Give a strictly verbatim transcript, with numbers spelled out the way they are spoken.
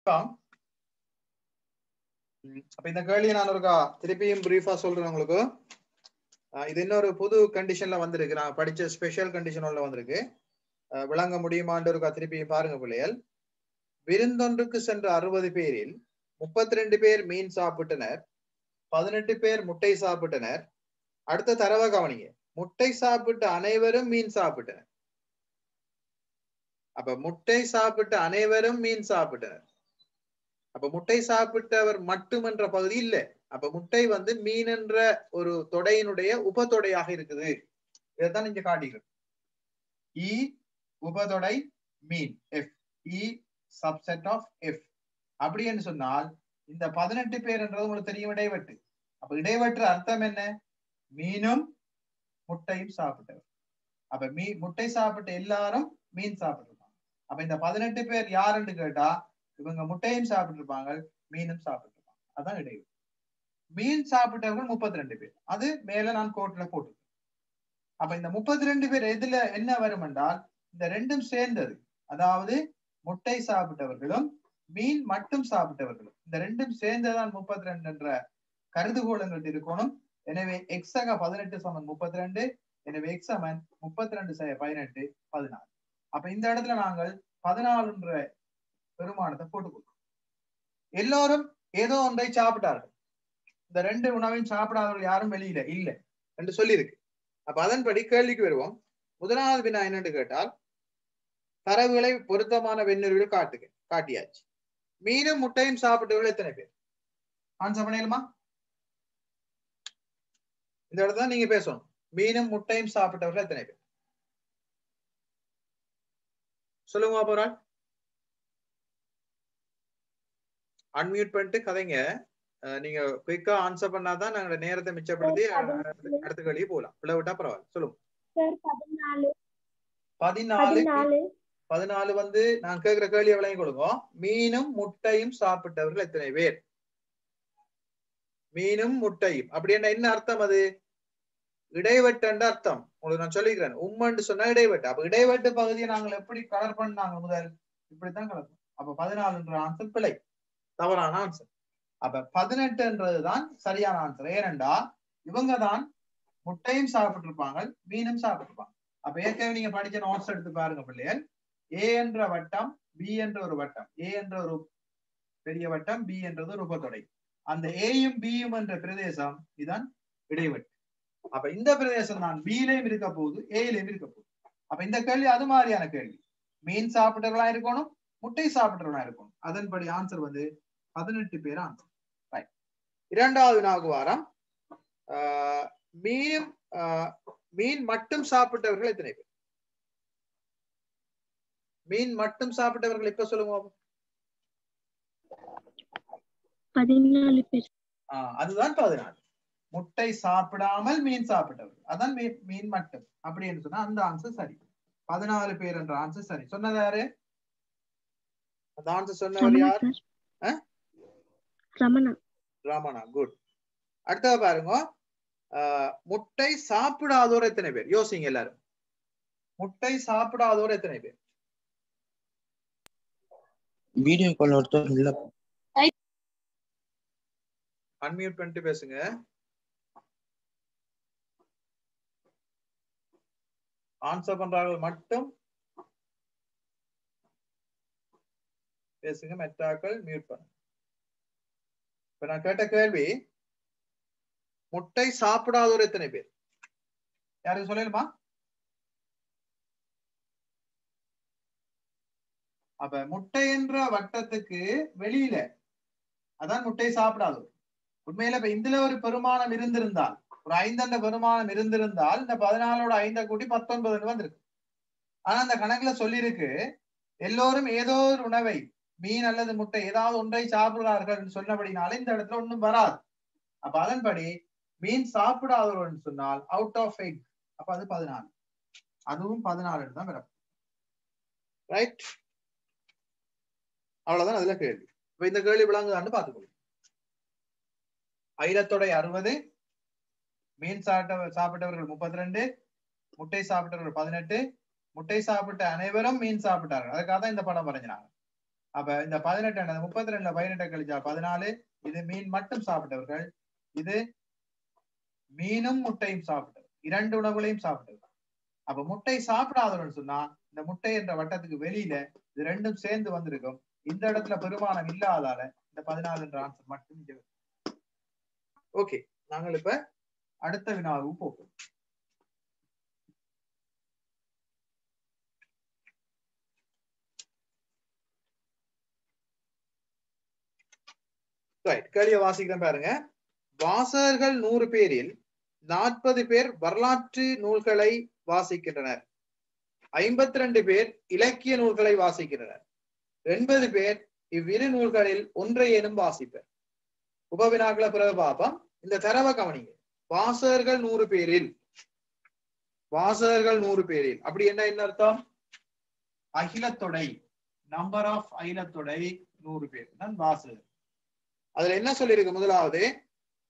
அப்ப இந்த கேள்வியை நான் ஒருக்கா திருப்பியும் பிரீஃபா சொல்றேன் உங்களுக்கு. இது இன்னொரு புது கண்டிஷன்ல வந்திருக்கு, நான் படிச்ச ஸ்பெஷல் கண்டிஷன்ல வந்திருக்கு, விளங்க முடியுமான்னு ஒருக்கா திருப்பியும் பாருங்க பிள்ளைகள். விருந்தொன்றுக்கு சென்ற அறுபது பேரில் முப்பத்தி ரெண்டு பேர் மீன் சாப்பிட்டனர், பதினெட்டு பேர் முட்டை சாப்பிட்டனர். அடுத்த தரவை கவனிங்க, முட்டை சாப்பிட்ட அனைவரும் மீன் சாப்பிட்டனர். அப்ப முட்டை சாப்பிட்ட அனைவரும் மீன் சாப்பிட்டனர். அப்ப முட்டை சாப்பிட்டவர் மட்டும் என்ற பகுதி இல்ல. அப்ப முட்டை வந்து மீன் என்ற ஒரு தொடையினுடைய உபத்தொடையாக இருக்குது. இதைத்தான் இங்க காட்டுகிறது. இ உபதொடை mean, F E subset of F. அப்படின்னு சொன்னால் இந்த பதினெட்டு பேர் என்றது உங்களுக்கு தெரியும் இடைவெட்டு. அப்ப இடைவெற்று அர்த்தம் என்ன? மீனும் முட்டையும் சாப்பிட்டவர். அப்ப மீ முட்டை சாப்பிட்ட எல்லாரும் மீன் சாப்பிட்டிருப்பாங்க. அப்ப இந்த பதினெட்டு பேர் யாருன்னு கேட்டா இவங்க முட்டையும் சாப்பிட்டிருப்பாங்க, மீனும் சாப்பிட்டிருப்பாங்க. அதான் இடைவெளி. மீன் சாப்பிட்டவர்கள் முப்பத்தி ரெண்டு பேர், அது மேல நான் கோட்ல போட்டு. அப்ப இந்த முப்பத்தி ரெண்டு பேர் எதுல என்ன வரும் என்றால் இந்த ரெண்டும் சேர்ந்தது. அதாவது முட்டை சாப்பிட்டவர்களும் மீன் மட்டும் சாப்பிட்டவர்களும் இந்த ரெண்டும் சேர்ந்ததான் முப்பத்தி ரெண்டு என்ற கருதுகோள் எங்களுக்கு இருக்கணும். எனவே எக்ஸக பதினெட்டு சமன் முப்பத்தி ரெண்டு. எனவே எக்ஸ் சமன் முப்பத்தி ரெண்டு பதினெட்டு பதினாலு. அப்ப இந்த இடத்துல நாங்கள் பதினாலுன்ற பெருமானத்தை போட்டுக்கொள்வோம். எல்லோரும் ஏதோ ஒன்றை சாப்பிட்டார்கள். இந்த ரெண்டு உணவையும் சாப்பிடாதவர்கள் யாரும் வெளியில இல்ல என்று சொல்லி இருக்கு. அப்ப அதன்படி கேள்விக்கு வருவோம். முதலாவது வினா என்னன்னு கேட்டால் தரவுகளை பொருத்தமான வெண்ணுருவில் காட்டுக காட்டியாச்சு. மீனும் முட்டையும் சாப்பிட்டவர்கள் எத்தனை பேர்? ஆன்சர் பண்ணிடலாமா? இந்த இடத்துல நீங்க பேசணும். மீனும் முட்டையும் சாப்பிட்டவர்கள் எத்தனை பேர்? சொல்லுங்க போறாள். அன்மியூட் பண்ணிட்டு கதைங்க. நீங்க குயிக்கா ஆன்சர் பண்ணாதான் நாங்க நேரத்தை மிச்சப்படுத்தி அடுத்த கேள்வி போகலாம். பிள்ளை விட்டா பரவாயில்ல. சொல்லுங்க. பதினாலு பதினாலு வந்து நான் கேட்கிற கேள்வி விளங்கி கொடுங்க. மீனும் முட்டையும் சாப்பிட்டவர்கள் எத்தனை பேர்? மீனும் முட்டையும் அப்படி என்ன அர்த்தம்? அது இடைவெட்டு அர்த்தம். உங்களுக்கு நான் சொல்லிக்கிறேன். உம்மன்னு சொன்னா இடைவெட்டு. அப்ப இடைவெட்டு பகுதியை நாங்கள் எப்படி கலர் பண்ணாங்க? முதல் இப்படித்தான் கலப்போம். அப்ப பதினாலுன்ற ஆன்சர் பிழை, தவறான ஆன்சர். அப்ப பதினெட்டுன்றதுதான் சரியான ஆன்சர். ஏனென்றா இவங்க தான் முட்டையும் சாப்பிட்டிருப்பாங்க, மீனும் சாப்பிட்டிருப்பாங்க. அப்ப ஏற்கனவே நீங்க படிச்ச நோட்ஸ் எடுத்து பாருங்க பிள்ளைகள். ஏ என்ற வட்டம், பி என்ற ஒரு வட்டம், ஏ என்ற ஒரு பெரிய வட்டம், பி என்றது ஒரு உபத்தொடை. அந்த ஏயும் பியும் என்ற பிரதேசம் இதுதான் இடைவெட்டு. அப்ப இந்த பிரதேசம் தான் பியிலையும் இருக்க போகுது, ஏயிலையும் இருக்க போகுது. அப்ப இந்த கேள்வி அது மாதிரியான கேள்வி. மீன் சாப்பிட்டவர்களா இருக்கணும், முட்டை சாப்பிட்டவர்களா இருக்கணும். அதன்படி ஆன்சர் வந்து பதினெட்டு பேர் ஆன்சர். இரண்டாவது நாகு வாரம் மீன் மீன் மட்டும் சாப்பிட்டவர்கள் எத்தனை பேர்? மீன் மட்டும் சாப்பிட்டவர்கள் இப்ப சொல்லுங்க. பதினாலு பேர். அதுதான் பதினாலு. முட்டை சாப்பிடாமல் மீன் சாப்பிட்டவர்கள் அதான் மீன் மட்டும் அப்படின்னு சொன்னா அந்த ஆன்சர் சரி. பதினாலு பேர் என்ற ஆன்சர் சரி. சொன்னது யாரு? அந்த ஆன்சர் சொன்னவர் யார்? ரமணா. ரமணா, குட். அடுத்தது பாருங்க, முட்டை சாப்பிடாதோர் எத்தனை பேர்? யோசிங்க எல்லாரும். முட்டை சாப்பிடாதோர் எத்தனை பேர்? வீடியோ கால் ஒருத்தர் இல்ல. அன்மியூட் பண்ணிட்டு பேசுங்க. ஆன்சர் பண்றார்கள் மட்டும் பேசுங்க, மெட்டாக்கள் மியூட் பண்ணுங்க. இப்ப நான் கேட்ட கேள்வி, முட்டை சாப்பிடாதோர் எத்தனை பேர்? யாருக்கு சொல்லலுமா? அப்ப முட்டை என்ற வட்டத்துக்கு வெளியில அதான் முட்டை சாப்பிடாதோர். உண்மையில இப்ப இதுல ஒரு பெருமானம் இருந்திருந்தால், ஒரு ஐந்தண்ட பெருமானம் இருந்திருந்தால் இந்த பதினாலோட ஐந்த கூட்டி பத்தொன்பது வந்திருக்கு. ஆனா அந்த கணக்குல சொல்லியிருக்கு எல்லோரும் ஏதோ ஒரு உணவை, மீன் அல்லது முட்டை ஏதாவது ஒன்றை சாப்பிடுறார்கள் சொன்னபடினால இந்த இடத்துல ஒண்ணும் வராது. அப்ப அதன்படி மீன் சாப்பிடாதவர்கள் சொன்னால் அவுட் ஆஃப் எக், அப்ப அது பதினாலு. அதுவும் பதினாலு தான் வரும். ரைட், அவ்வளவுதான் அதுல கேள்வி. இப்ப இந்த கேள்வி விளங்குதான்னு பாத்துக்கொள்ளும். ஐரத்தொடை அறுபது, மீன் சாப்பிட்ட சாப்பிட்டவர்கள் முப்பத்தி ரெண்டு, முட்டை சாப்பிட்டவர்கள் பதினெட்டு, முட்டை சாப்பிட்ட அனைவரும் மீன் சாப்பிட்டார்கள். அதுக்காக தான் இந்த படம் வரைஞ்சினாங்க. அப்ப இந்த பதினெட்டு முப்பத்தி ரெண்டுல பதினெட்டு கழிச்சா பதினாலு. இது மீன் மட்டும் சாப்பிட்டவர்கள். இது மீனும் முட்டையும் சாப்பிட்டவர், இரண்டு உணவுகளையும் சாப்பிட்டவர். அப்ப முட்டை சாப்பிடாதவர்கள் சொன்னா இந்த முட்டை என்ற வட்டத்துக்கு வெளியில இது ரெண்டும் சேர்ந்து வந்திருக்கும். இந்த இடத்துல பெருமானம் இல்லாதால இந்த பதினாலு என்ற ஆன்சர் மட்டும். ஓகே, நாங்கள் இப்ப அடுத்த வினாவுக்கு போவோம். கேள்வியை வாசிக்கிறேன் பாருங்க. வாசகர்கள் நூறு பேரில் நாற்பது பேர் வரலாற்று நூல்களை வாசிக்கின்றனர். ஐம்பத்தி ரெண்டு பேர் இலக்கிய நூல்களை வாசிக்கின்றனர். எண்பது பேர் இவ்விரு நூல்களில் ஒன்றையேனும் வாசிப்பர். உபவினாக்கள பிறகு பாப்பம். இந்த தரவ கவனிங்க. வாசகர்கள் நூறு பேரில், வாசகர்கள் நூறு பேரில் அப்படி என்ன என்ன அர்த்தம்? அகிலத்தொடை, நம்பர் ஆஃப் அகிலத்தொடை நூறு பேர் தான் வாசகர். அதுல என்ன சொல்லியிருக்கு? முதலாவது